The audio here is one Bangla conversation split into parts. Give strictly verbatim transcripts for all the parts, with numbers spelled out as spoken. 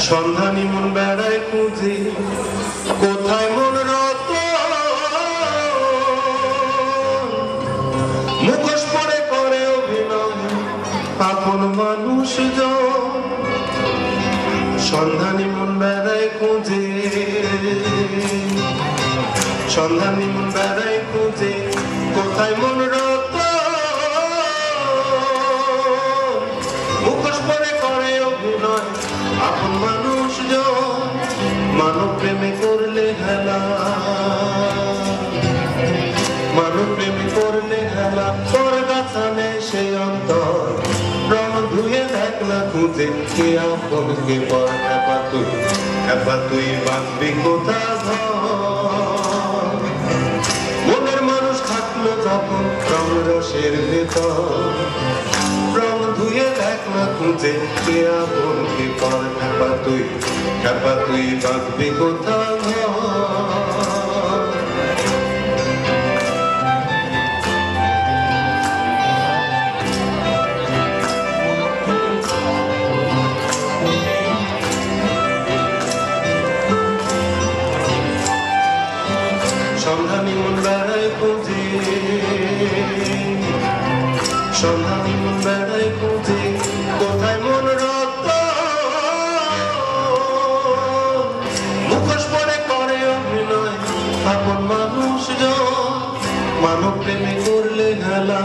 সন্ধানী মন বেড়ায় খুঁজে কোথায় মন রত মুখোশ পরে করে অভিনয় আপন মানুষ সন্ধানী মন বেড়ায় খুঁজে সন্ধানী মন বেড়ায় খুঁজে কোথায় মন রত মুখোশ পরে করে অভিনয় আপন মানুষ মানব প্রেমে করলে হেলা মানব প্রেমে করলে হেলা তোর গাছানে সে অন্তর রং ধুয়ে দেখ না খুঁজে কে আপন কে পর এপা তুই এপা তুই বাঁচবি কোথা ঘর মনের মানুষ থাকলো যখন রং রসের ভেতর রং ধুয়ে দেখ না খুঁজে কে আপন কে পর এপা তুই এপা তুই বাঁচবি কোথা সন্ধানী মন বেড়ায় খুঁজে সন্ধানী মন বেড়ায় খুঁজে কোথায় মন রত মুখোশ পরে করে অভিনয় আপন মানুষ মানব প্রেমে করলে হেলা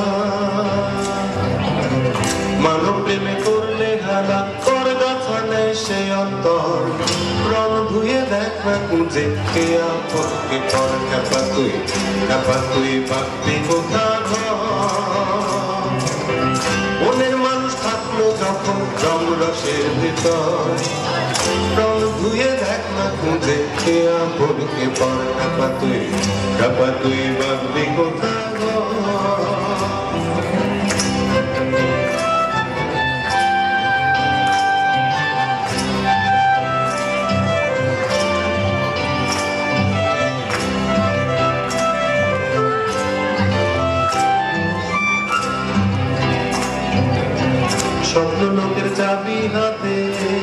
মানব প্রেমে করলে হেলা কর গাছা নেই সে অন্তর রং ধুয়ে দেখ না খুঁজে কে আপন কে পর এপা তুই এপা তুই বাঁচবি কোথা ঘর মনের মানুষ থাকলো যখন রং রসের ভিতর রং ধুয়ে দেখ না খুঁজে কে আপন কে পর এপা তুই এপা তুই বাঁচবি কোথা ঘর স্বপ্ন লোকের চাবি হাতে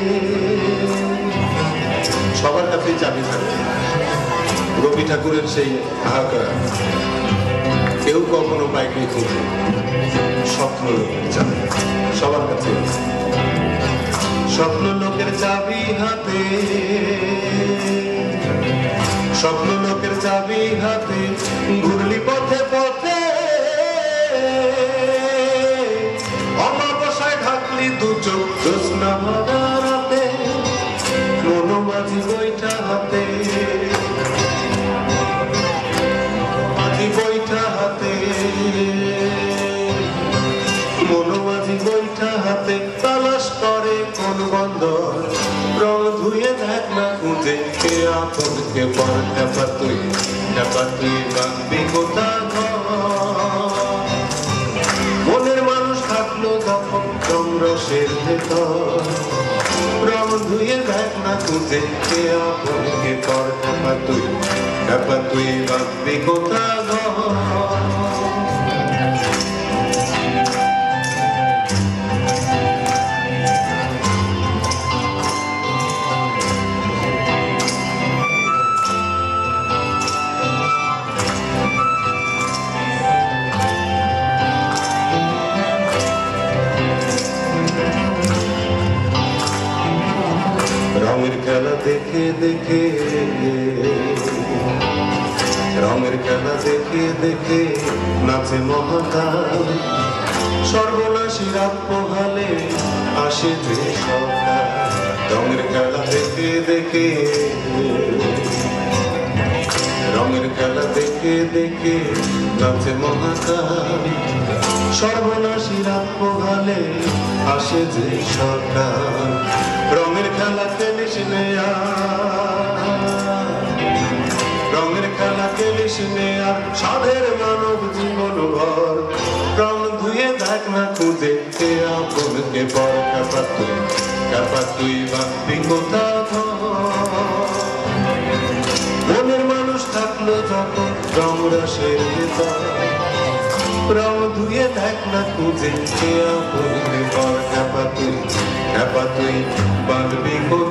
সবার কাছে চাবি থাকে রবি ঠাকুরের সেই হাহাকার কেউ কখনো পায়নি খুঁজে স্বপ্ন লোকের চাবি সবার কাছে স্বপ্ন লোকের চাবি হাতে স্বপ্ন লোকের চাবি হাতে ঘুরলি পথে পথে অমাবস্যায় ঢাকলি দু চোখ জ্যোৎস্না ভরা রাতে মনোমাঝি বইটা হাতে মাঝি বইটা হাতে মনোমাঝি বইটা হাতে তালাশ করে কোন বন্দর রং ধুয়ে দেখ না খুঁজে কে আপন কে পর এপা তুই এপা তুই বাঁচবি কোথা মনের মানুষ থাকলো তখন রং রসের ভেতর রং ধুয়ে দেখ না খুঁজে কে আপন কে পর এপা তুই এপা তুই বাঁচবি কোথা রঙের খেলা দেখে দেখে রঙের খেলা দেখে দেখে নাচে মহাকাল সর্বনাশী রাত পোহালে আসে যে সকাল রঙের খেলা দেখে দেখে রঙের খেলা দেখে দেখে নাচে মহাকাল সর্বনাশী রাত পোহালে আসে যে সকাল রঙের খেলা খেলিস নে রঙের খেলা খেলিস নে আর সাধের মানব জীবন ভর রং ধুয়ে দেখ না খুঁজে কে আপন কে পর এপা তুই এপা তুই বাঁচবি কোথা মনের মানুষ থাকলো যখন রং রসের ভেতর রং ধুয়ে দেখ না খুঁজে কে আপন কে পর এপা তুই এপা তুই বাঁচবি কোথা